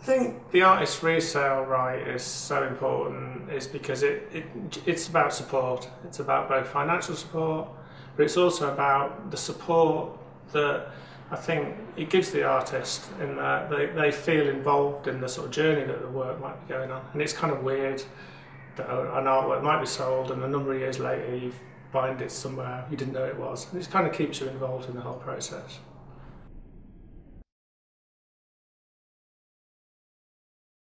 think the artist resale right is so important is because it's about support. It's about both financial support, but it's also about the support that I think it gives the artist in that they feel involved in the sort of journey that the work might be going on. And it's kind of weird that an artwork might be sold and a number of years later you find it somewhere you didn't know it was. And it kind of keeps you involved in the whole process.